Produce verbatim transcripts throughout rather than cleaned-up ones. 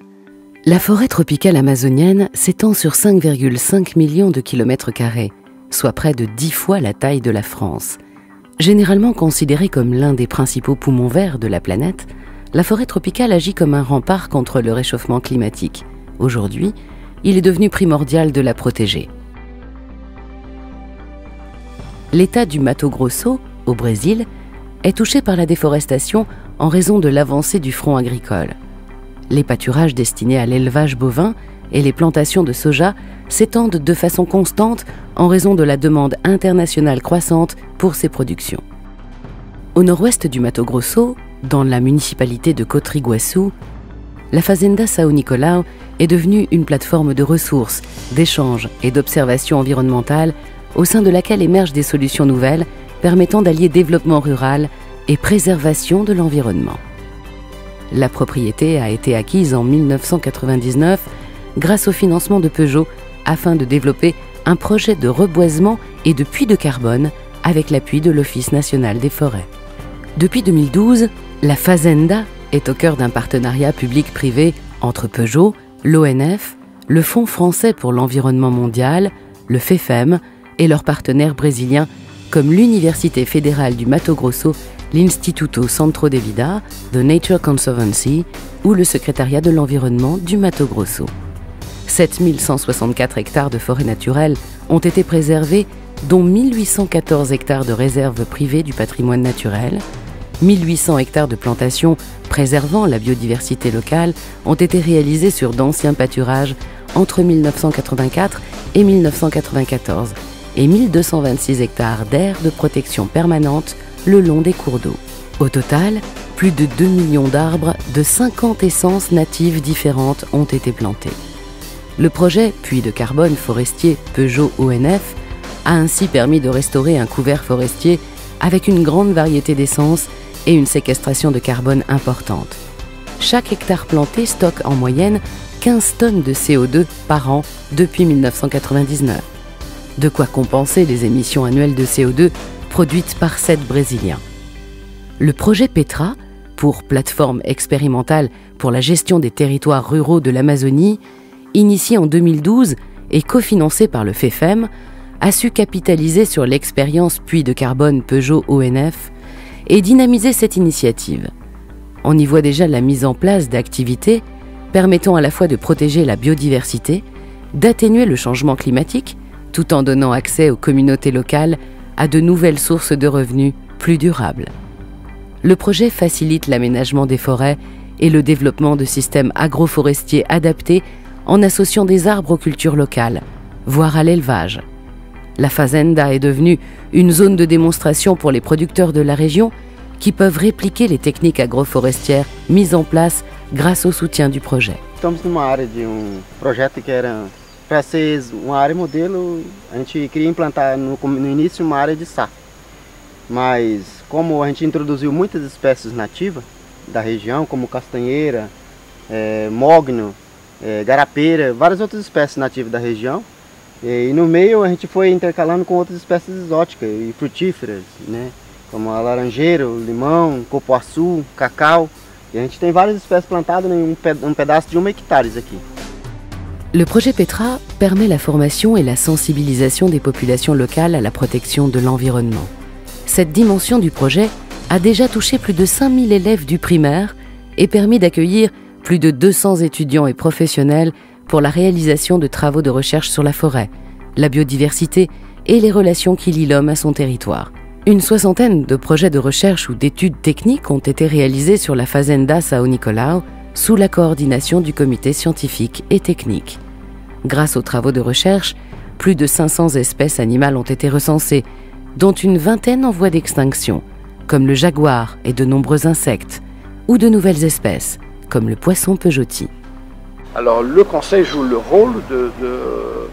La forêt tropicale amazonienne s'étend sur cinq virgule cinq millions de kilomètres carrés, soit près de dix fois la taille de la France. Généralement considérée comme l'un des principaux poumons verts de la planète, la forêt tropicale agit comme un rempart contre le réchauffement climatique. Aujourd'hui, il est devenu primordial de la protéger. L'État du Mato Grosso, au Brésil, est touché par la déforestation en raison de l'avancée du front agricole. Les pâturages destinés à l'élevage bovin et les plantations de soja s'étendent de façon constante en raison de la demande internationale croissante pour ces productions. Au nord-ouest du Mato Grosso, dans la municipalité de Cotriguaçu, la Fazenda São Nicolau est devenue une plateforme de ressources, d'échanges et d'observation environnementale au sein de laquelle émergent des solutions nouvelles permettant d'allier développement rural et préservation de l'environnement. La propriété a été acquise en mille neuf cent quatre-vingt-dix-neuf grâce au financement de Peugeot afin de développer un projet de reboisement et de puits de carbone avec l'appui de l'Office national des forêts. Depuis deux mille douze, la Fazenda est au cœur d'un partenariat public-privé entre Peugeot, l'O N F, le Fonds français pour l'environnement mondial, le F E F E M et leurs partenaires brésiliens comme l'Université fédérale du Mato Grosso, l'Instituto Centro de Vida, The Nature Conservancy ou le Secrétariat de l'environnement du Mato Grosso. sept mille cent soixante-quatre hectares de forêt naturelle ont été préservés, dont mille huit cent quatorze hectares de réserves privées du patrimoine naturel. mille huit cents hectares de plantations préservant la biodiversité locale ont été réalisés sur d'anciens pâturages entre mille neuf cent quatre-vingt-quatre et mille neuf cent quatre-vingt-quatorze et mille deux cent vingt-six hectares d'aires de protection permanente le long des cours d'eau. Au total, plus de deux millions d'arbres de cinquante essences natives différentes ont été plantés. Le projet puits de carbone forestier Peugeot O N F a ainsi permis de restaurer un couvert forestier avec une grande variété d'essences et une séquestration de carbone importante. Chaque hectare planté stocke en moyenne quinze tonnes de C O deux par an depuis mille neuf cent quatre-vingt-dix-neuf. De quoi compenser les émissions annuelles de C O deux produites par sept Brésiliens. Le projet Petra, pour plateforme expérimentale pour la gestion des territoires ruraux de l'Amazonie, initié en deux mille douze et cofinancé par le F E F E M, a su capitaliser sur l'expérience puits de carbone Peugeot O N F et dynamiser cette initiative. On y voit déjà la mise en place d'activités permettant à la fois de protéger la biodiversité, d'atténuer le changement climatique, tout en donnant accès aux communautés locales à de nouvelles sources de revenus plus durables. Le projet facilite l'aménagement des forêts et le développement de systèmes agroforestiers adaptés en associant des arbres aux cultures locales, voire à l'élevage. La Fazenda est devenue une zone de démonstration pour les producteurs de la région qui peuvent répliquer les techniques agroforestières mises en place grâce au soutien du projet. Estamos numa área de um projeto que era para ser uma área modelo, a gente queria implantar no, no início uma área de sá. Mas como a gente introduziu muitas espécies nativas da região, como castanheira, é, mogno, é, garapeira, várias outras espécies nativas da região, e, e no meio a gente foi intercalando com outras espécies exóticas e frutíferas, né? Como a laranjeira, limão, cupuaçu, cacau. E a gente tem várias espécies plantadas em um pedaço de um hectare aqui. Le projet Petra permet la formation et la sensibilisation des populations locales à la protection de l'environnement. Cette dimension du projet a déjà touché plus de cinq mille élèves du primaire et permis d'accueillir plus de deux cents étudiants et professionnels pour la réalisation de travaux de recherche sur la forêt, la biodiversité et les relations qui lient l'homme à son territoire. Une soixantaine de projets de recherche ou d'études techniques ont été réalisés sur la Fazenda São Nicolau sous la coordination du comité scientifique et technique. Grâce aux travaux de recherche, plus de cinq cents espèces animales ont été recensées, dont une vingtaine en voie d'extinction, comme le jaguar et de nombreux insectes, ou de nouvelles espèces, comme le poisson peugeoti. Alors le conseil joue le rôle de, de,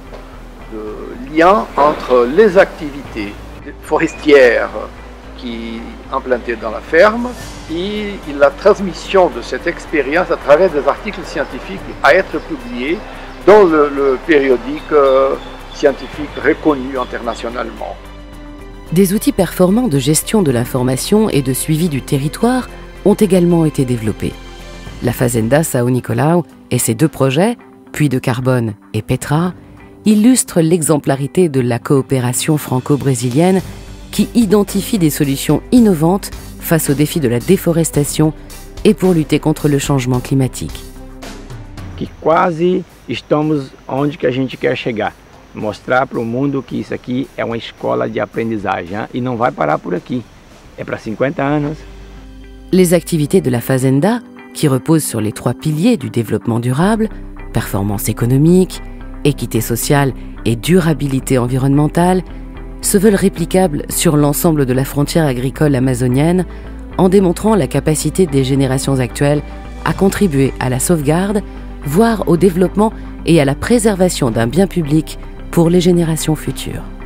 de lien entre les activités forestières qui implantées dans la ferme et la transmission de cette expérience à travers des articles scientifiques à être publiés dans le, le périodique euh, scientifique reconnu internationalement. Des outils performants de gestion de l'information et de suivi du territoire ont également été développés. La Fazenda São Nicolau et ses deux projets, Puits de Carbone et Petra, illustrent l'exemplarité de la coopération franco-brésilienne qui identifie des solutions innovantes face aux défis de la déforestation et pour lutter contre le changement climatique. Que quase estamos onde que a gente quer chegar. Mostrar para o mundo que isso aqui é uma escola de aprendizagem, hein? E não vai parar por aqui. É para cinquenta anos. Les activités de la Fazenda, qui reposent sur les trois piliers du développement durable, performance économique, équité sociale et durabilité environnementale, se veulent réplicables sur l'ensemble de la frontière agricole amazonienne en démontrant la capacité des générations actuelles à contribuer à la sauvegarde, voire au développement et à la préservation d'un bien public pour les générations futures.